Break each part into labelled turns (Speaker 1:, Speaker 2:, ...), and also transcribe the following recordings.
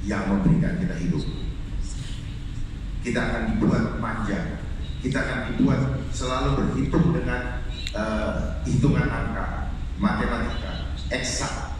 Speaker 1: yang memberikan kita hidup. Kita akan dibuat manja, kita akan dibuat selalu berhitung dengan hitungan angka, matematika, eksak.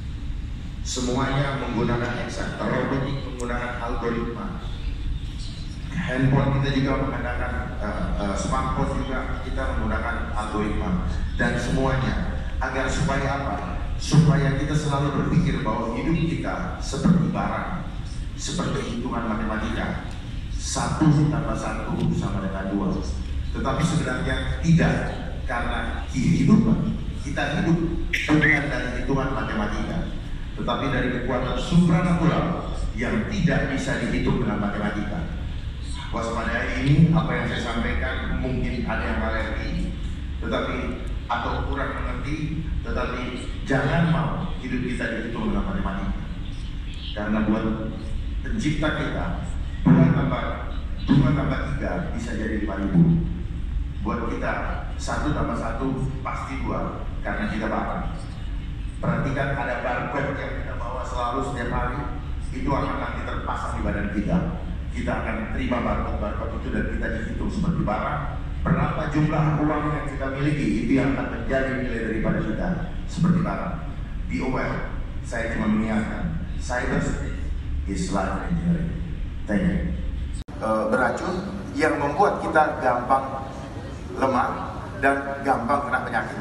Speaker 1: Semuanya menggunakan eksak, robotik menggunakan algoritma. Handphone kita juga menggunakan, smartphone juga kita menggunakan algoritma. Dan semuanya agar supaya apa? Supaya kita selalu berpikir bahwa hidup kita seperti barang, seperti hitungan matematika. 1 tambah 1 sama dengan 2. Tetapi sebenarnya tidak, karena kehidupan kita hidup bukan dari hitungan matematika, tetapi dari kekuatan supranatural yang tidak bisa dihitung dengan matematika. Waspadai ini, apa yang saya sampaikan mungkin ada yang alergi, tetapi atau kurang mengerti, tetapi jangan mau hidup kita dihitung dengan matematika. Karena buat pencipta kita, 2 tambah 3 bisa jadi 5.000. Buat kita 1 tambah 1 pasti 2, karena kita barang. Perhatikan ada barcode yang kita bawa selalu setiap hari, itu akan nanti terpasang di badan kita. Kita akan terima barcode itu dan kita dihitung seperti barang. Berapa jumlah uang yang kita miliki, itu yang akan menjadi nilai daripada kita seperti barang. Be aware. Saya cuma mengingatkan, cyber is life engineering. Thank you. Beracun yang membuat kita gampang lemah dan gampang kena penyakit.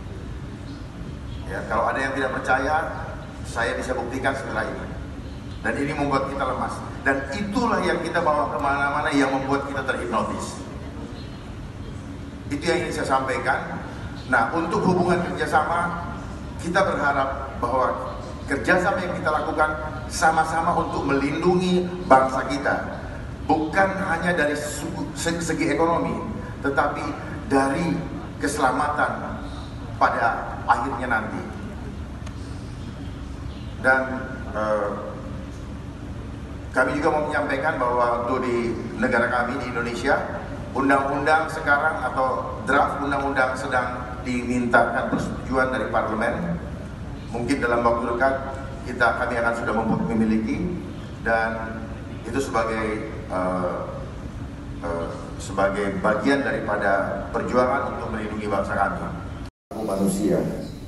Speaker 1: Ya, kalau ada yang tidak percaya, saya bisa buktikan setelah ini. Dan ini membuat kita lemas. Dan itulah yang kita bawa kemana-mana yang membuat kita terhipnotis. Itu yang ingin saya sampaikan. Nah, untuk hubungan kerjasama, kita berharap bahwa kerjasama yang kita lakukan sama-sama untuk melindungi bangsa kita. Bukan hanya dari segi ekonomi, tetapi dari keselamatan pada akhirnya nanti. Dan kami juga mau menyampaikan bahwa untuk di negara kami di Indonesia, undang-undang sekarang atau draft undang-undang sedang dimintakan persetujuan dari parlemen. Mungkin dalam waktu dekat kami akan sudah memiliki, dan itu sebagai bagian daripada perjuangan untuk melindungi bangsa kami. Manusia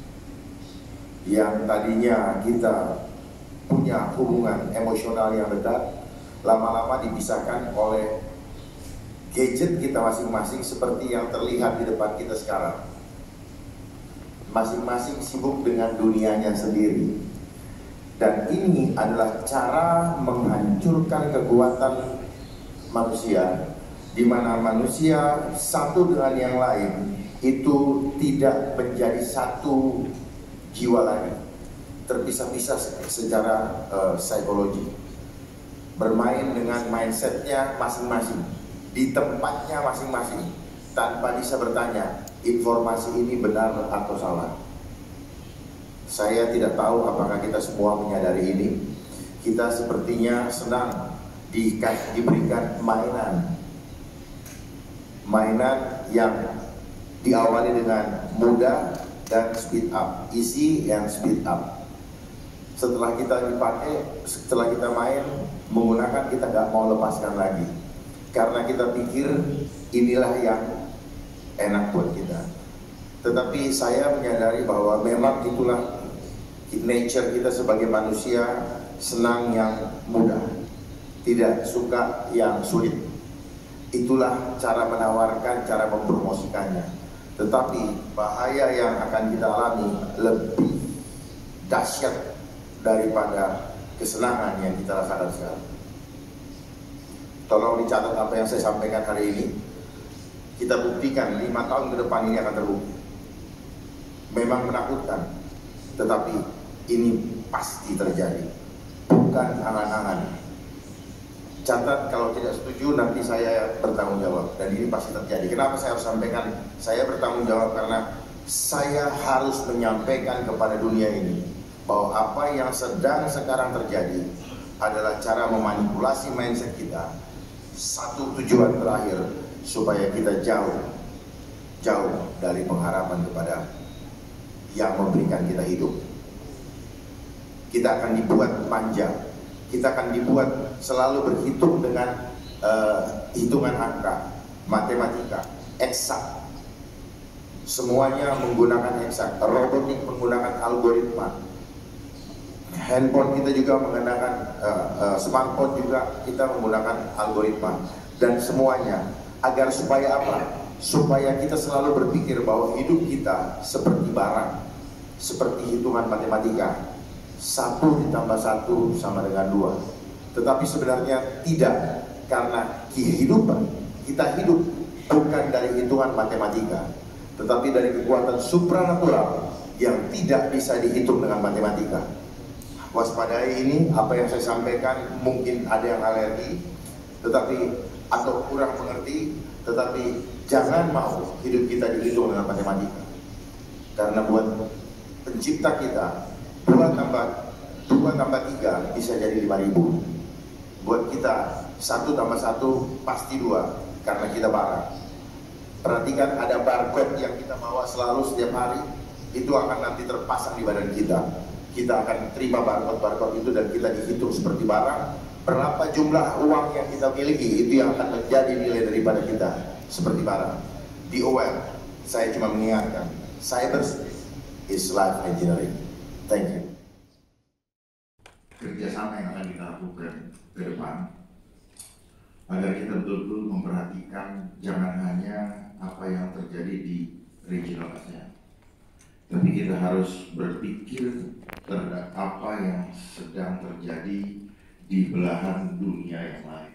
Speaker 1: yang tadinya kita punya hubungan emosional yang dekat, lama-lama dipisahkan oleh gadget kita masing-masing seperti yang terlihat di depan kita sekarang. Masing-masing sibuk dengan dunianya sendiri. Dan ini adalah cara menghancurkan kekuatan manusia, di mana manusia satu dengan yang lain itu tidak menjadi satu jiwa lagi, terpisah-pisah secara psikologi, bermain dengan mindsetnya masing-masing, di tempatnya masing-masing, tanpa bisa bertanya, informasi ini benar atau salah. Saya tidak tahu apakah kita semua menyadari ini. Kita sepertinya senang diberikan mainan yang diawali dengan mudah dan speed up, easy and speed up. Setelah kita dipakai, setelah kita main, menggunakan, kita nggak mau lepaskan lagi, karena kita pikir inilah yang enak buat kita. Tetapi saya menyadari bahwa memang itulah nature kita sebagai manusia, senang yang mudah, tidak suka yang sulit. Itulah cara menawarkan, cara mempromosikannya. Tetapi bahaya yang akan kita alami lebih dahsyat daripada kesenangan yang kita rasakan sekarang. Tolong dicatat apa yang saya sampaikan hari ini. Kita buktikan 5 tahun ke depan ini akan terbukti. Memang menakutkan, tetapi ini pasti terjadi, bukan angan-angan. Catat, kalau tidak setuju nanti saya bertanggung jawab, dan ini pasti terjadi. Kenapa saya harus sampaikan? Saya bertanggung jawab karena saya harus menyampaikan kepada dunia ini bahwa apa yang sedang sekarang terjadi adalah cara memanipulasi mindset kita. Satu tujuan terakhir, supaya kita jauh dari pengharapan kepada yang memberikan kita hidup. Kita akan dibuat manja, kita akan dibuat selalu berhitung dengan hitungan angka, matematika, eksak. Semuanya menggunakan eksak. Robotik menggunakan algoritma. Handphone kita juga menggunakan smartphone juga kita menggunakan algoritma. Dan semuanya agar supaya apa? Supaya kita selalu berpikir bahwa hidup kita seperti barang, seperti hitungan matematika. 1 ditambah 1 sama dengan 2. Tetapi sebenarnya tidak, karena kehidupan kita hidup bukan dari hitungan matematika, tetapi dari kekuatan supranatural yang tidak bisa dihitung dengan matematika. Waspadai ini, apa yang saya sampaikan mungkin ada yang alergi, tetapi atau kurang mengerti, tetapi jangan mau hidup kita dihitung dengan matematika. Karena buat pencipta kita, 2 tambah 3 bisa jadi 5.000. Buat kita 1 tambah 1 pasti 2, karena kita barang. Perhatikan, ada barcode yang kita bawa selalu setiap hari, itu akan nanti terpasang di badan kita. Kita akan terima barcode itu dan kita dihitung seperti barang. Berapa jumlah uang yang kita miliki, itu yang akan menjadi nilai daripada kita seperti barang. Be aware. Saya cuma mengingatkan, cyber is life engineering. Thank you. Kerjasama yang akan kita lakukan ke depan, agar kita betul-betul memperhatikan jangan hanya apa yang terjadi di regional ASEAN, tapi kita harus berpikir terhadap apa yang sedang terjadi di belahan dunia yang lain.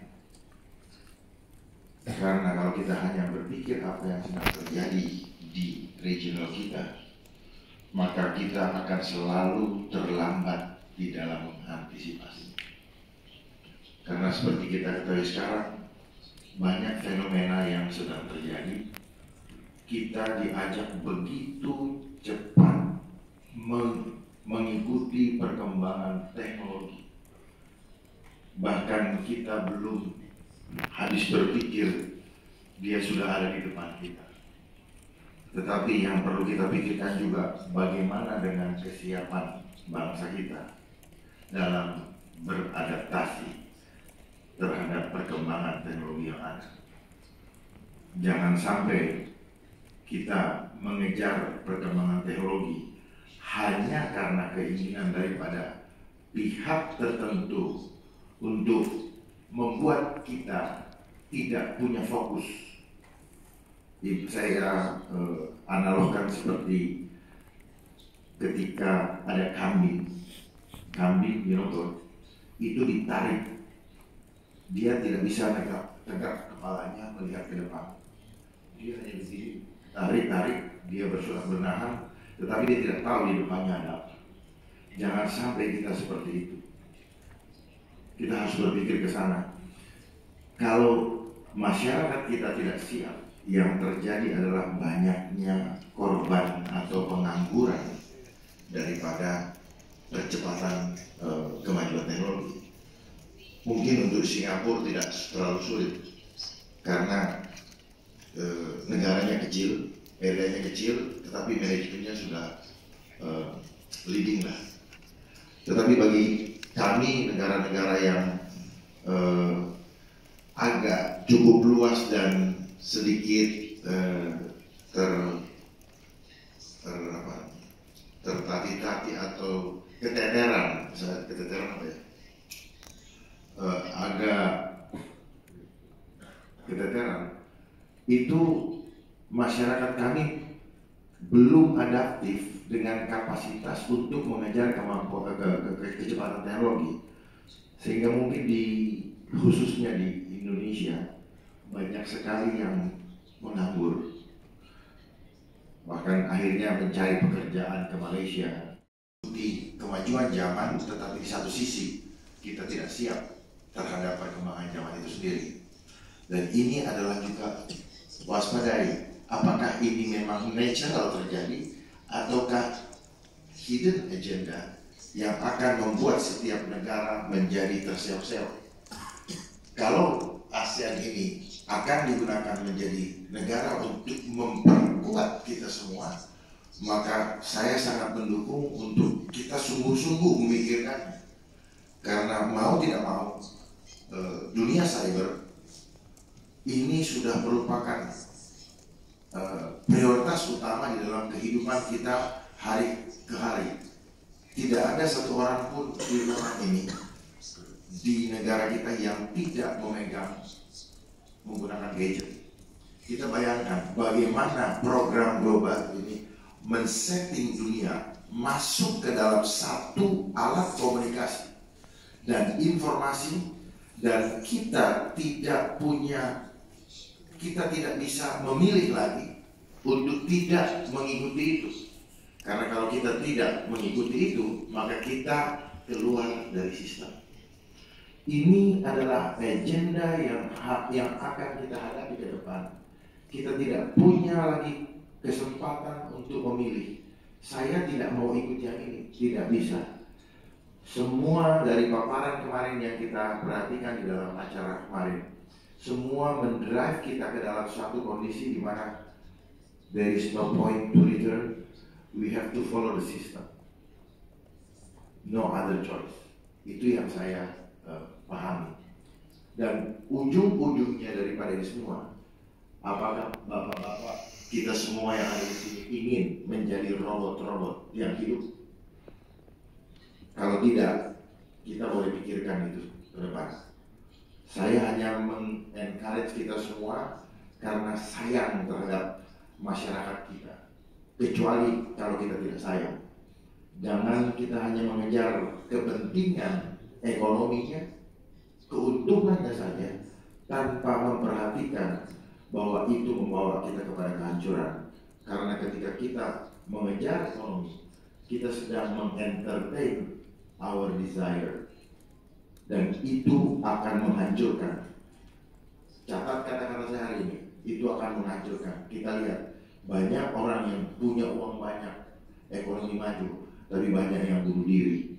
Speaker 1: Karena kalau kita hanya berpikir apa yang sedang terjadi di regional kita, maka kita akan selalu terlambat di dalam mengantisipasi. Karena seperti kita ketahui sekarang, banyak fenomena yang sedang terjadi. Kita diajak begitu cepat mengikuti perkembangan teknologi. Bahkan kita belum habis berpikir, dia sudah ada di depan kita. Tetapi yang perlu kita pikirkan juga, bagaimana dengan kesiapan bangsa kita dalam beradaptasi terhadap perkembangan teknologi yang ada. Jangan sampai kita mengejar perkembangan teknologi hanya karena keinginan daripada pihak tertentu untuk membuat kita tidak punya fokus. Saya analogkan seperti ketika ada kambing, itu ditarik. Dia tidak bisa tegak kepalanya melihat ke depan. Dia hanya di sini, tarik, dia berusaha bernahan, tetapi dia tidak tahu di depannya ada apa. Jangan sampai kita seperti itu. Kita harus berpikir ke sana. Kalau masyarakat kita tidak siap, yang terjadi adalah banyaknya korban atau pengangguran daripada percepatan kemajuan teknologi. Mungkin untuk Singapura tidak terlalu sulit karena negaranya kecil, areanya kecil, tetapi manajemennya sudah leading lah. Tetapi bagi kami, negara-negara yang agak cukup luas dan sedikit tertati-tati atau keteteran, misalnya keteteran apa ya? Agak keteteran, itu masyarakat kami belum adaptif dengan kapasitas untuk mengejar kemampuan kecepatan teknologi, sehingga mungkin khususnya di Indonesia banyak sekali yang menganggur, bahkan akhirnya mencari pekerjaan ke Malaysia. Di kemajuan zaman, tetapi di satu sisi kita tidak siap terhadap perkembangan zaman itu sendiri. Dan ini adalah juga waspadai, apakah ini memang natural terjadi ataukah hidden agenda yang akan membuat setiap negara menjadi terseok-seok. Kalau ASEAN ini akan digunakan menjadi negara untuk memperkuat kita semua, maka saya sangat mendukung untuk kita sungguh-sungguh memikirkannya. Karena mau tidak mau, dunia cyber ini sudah merupakan prioritas utama di dalam kehidupan kita hari ke hari. Tidak ada satu orang pun di rumah ini, di negara kita yang tidak memegang menggunakan gadget. Kita bayangkan bagaimana program global ini men-setting dunia masuk ke dalam satu alat komunikasi dan informasi, dan kita tidak bisa memilih lagi untuk tidak mengikuti itu. Karena kalau kita tidak mengikuti itu, maka kita keluar dari sistem. Ini adalah agenda yang akan kita hadapi ke depan. Kita tidak punya lagi kesempatan untuk memilih. Saya tidak mau ikut yang ini, tidak bisa. Semua dari paparan kemarin yang kita perhatikan di dalam acara kemarin, semua mendrive kita ke dalam suatu kondisi di mana there is no point to return. We have to follow the system. No other choice. Itu yang saya pahami. Dan ujung-ujungnya daripada ini semua, apakah bapak-bapak kita semua yang ada di sini ingin menjadi robot-robot yang hidup? Kalau tidak, kita boleh pikirkan itu ke depan. Saya hanya men-encourage kita semua karena sayang terhadap masyarakat kita. Kecuali kalau kita tidak sayang. Jangan kita hanya mengejar kepentingan ekonominya, keuntungannya saja, tanpa memperhatikan bahwa itu membawa kita kepada kehancuran. Karena ketika kita mengejar ekonomi, kita sedang mengentertain our desire, dan itu akan menghancurkan. Catat kata-kata saya hari ini, itu akan menghancurkan. Kita lihat banyak orang yang punya uang banyak, ekonomi maju, tapi banyak yang bunuh diri.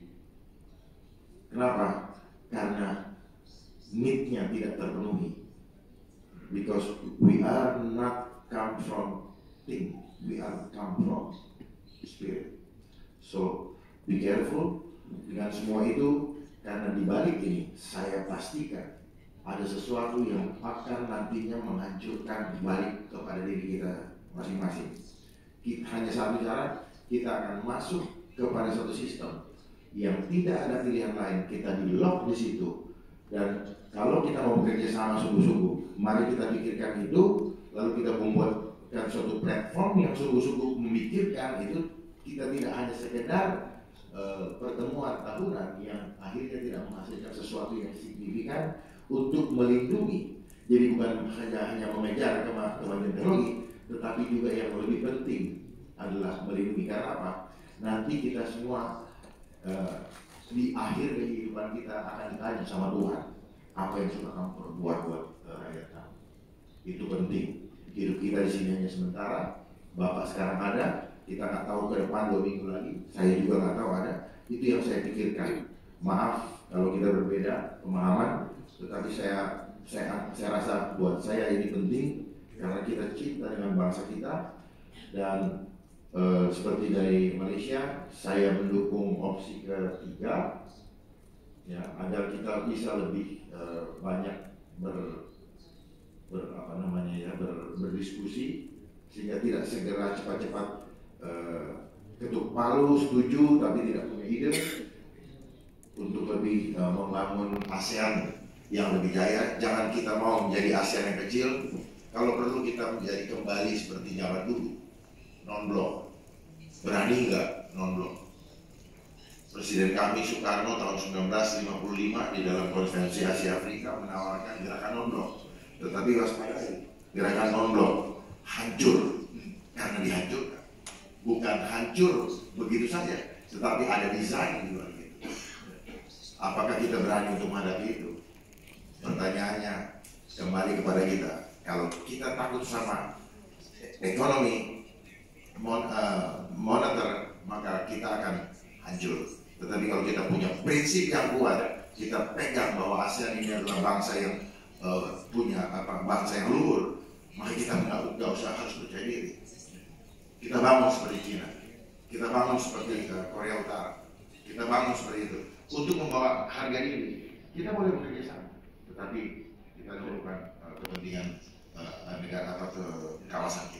Speaker 1: Kenapa? Karena need-nya tidak terpenuhi. Because we are not come from thing, we are come from spirit. So be careful dengan semua itu, karena di balik ini saya pastikan ada sesuatu yang akan nantinya menghancurkan balik kepada diri kita masing-masing. Hanya satu cara, kita akan masuk kepada suatu sistem yang tidak ada pilihan lain. Kita di lock di situ, dan kalau kita mau bekerja sama sungguh-sungguh, mari kita pikirkan itu, lalu kita membuatkan suatu platform yang sungguh-sungguh memikirkan itu. Kita tidak hanya sekedar pertemuan tahunan yang akhirnya tidak menghasilkan sesuatu yang signifikan untuk melindungi. Jadi bukan hanya mengejar kemajuan teknologi, tetapi juga yang lebih penting adalah melindungi. Karena apa? Nanti kita semua di akhir kehidupan kita akan ditanya sama Tuhan, apa yang sudah kamu perbuat buat rakyat kamu. Itu penting. Hidup kita di sini hanya sementara. Bapak sekarang ada, kita nggak tahu ke depan 2 minggu lagi. Saya juga nggak tahu ada. Itu yang saya pikirkan. Maaf kalau kita berbeda pemahaman, tetapi saya rasa buat saya ini penting karena kita cinta dengan bangsa kita. Dan seperti dari Malaysia, saya mendukung opsi ketiga, ya, agar kita bisa lebih banyak berdiskusi, sehingga tidak segera cepat-cepat ketuk palu setuju tapi tidak punya ide untuk lebih membangun ASEAN yang lebih jaya. Jangan kita mau menjadi ASEAN yang kecil. Kalau perlu kita menjadi kembali seperti zaman dulu, non-blok. Berani nggak non-blok? Presiden kami Soekarno tahun 1955 di dalam konferensi Asia Afrika menawarkan gerakan non-blok. Tetapi waspadai, gerakan non-blok hancur karena dihancurkan. Bukan hancur begitu saja, tetapi ada desain di luar itu. Apakah kita berani untuk menghadapi itu? Pertanyaannya kembali kepada kita. Kalau kita takut sama ekonomi moneter, maka kita akan hancur. Tetapi kalau kita punya prinsip yang kuat, kita pegang bahwa ASEAN ini adalah bangsa yang punya bangsa yang luhur, maka kita nggak usah harus percaya diri. Kita bangun seperti China, kita bangun seperti Korea Utara. kita bangun seperti itu untuk membawa harga ini. Kita boleh bekerja sama, tetapi kita dahulukan kepentingan negara atau kawasan kita.